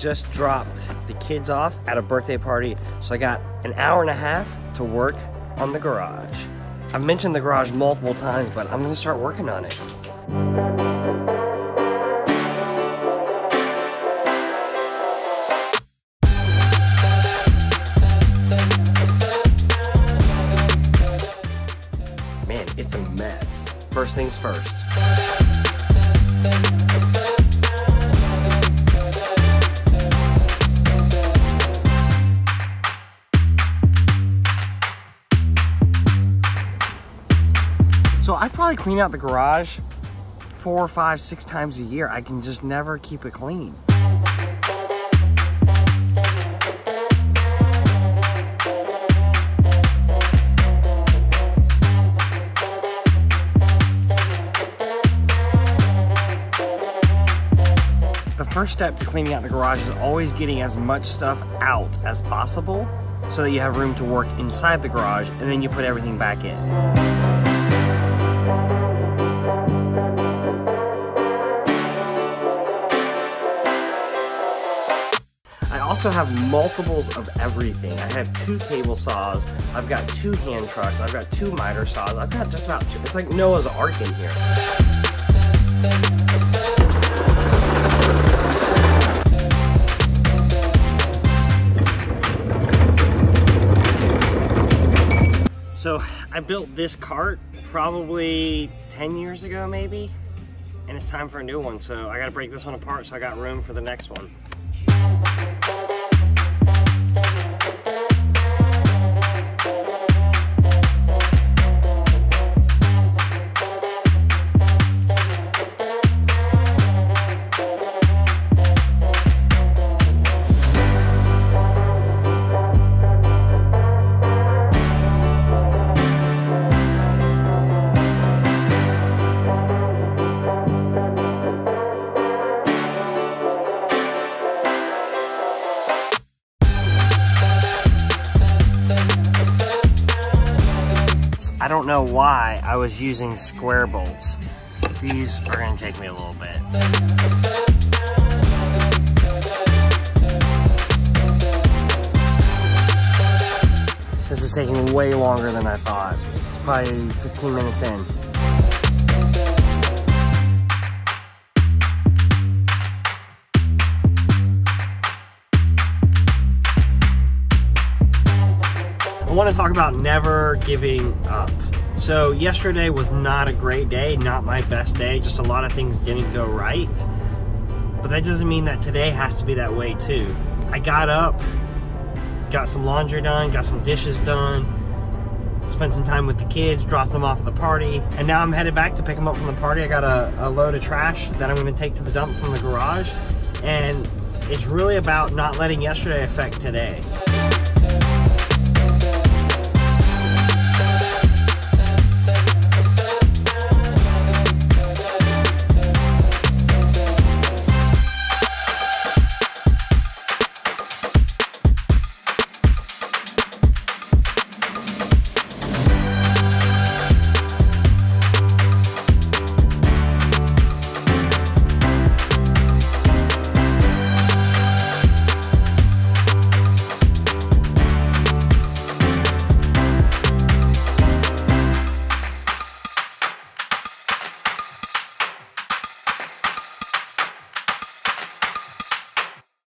just dropped the kids off at a birthday party, so I got an hour and a half to work on the garage. I've mentioned the garage multiple times, but I'm gonna start working on it. Man, it's a mess. First things first. So I probably clean out the garage 4, 5, 6 times a year. I can just never keep it clean. The first step to cleaning out the garage is always getting as much stuff out as possible so that you have room to work inside the garage, and then you put everything back in. I also have multiples of everything. I have 2 table saws, I've got 2 hand trucks, I've got 2 miter saws, I've got just about 2. It's like Noah's Ark in here. So I built this cart probably 10 years ago maybe, and it's time for a new one. So I gotta break this one apart so I got room for the next one. I don't know why I was using square bolts. These are gonna take me a little bit. This is taking way longer than I thought. It's probably 15 minutes in. I want to talk about never giving up. So yesterday was not a great day, not my best day, just a lot of things didn't go right. But that doesn't mean that today has to be that way too. I got up, got some laundry done, got some dishes done, spent some time with the kids, dropped them off at the party, and now I'm headed back to pick them up from the party. I got a load of trash that I'm going to take to the dump from the garage, and it's really about not letting yesterday affect today.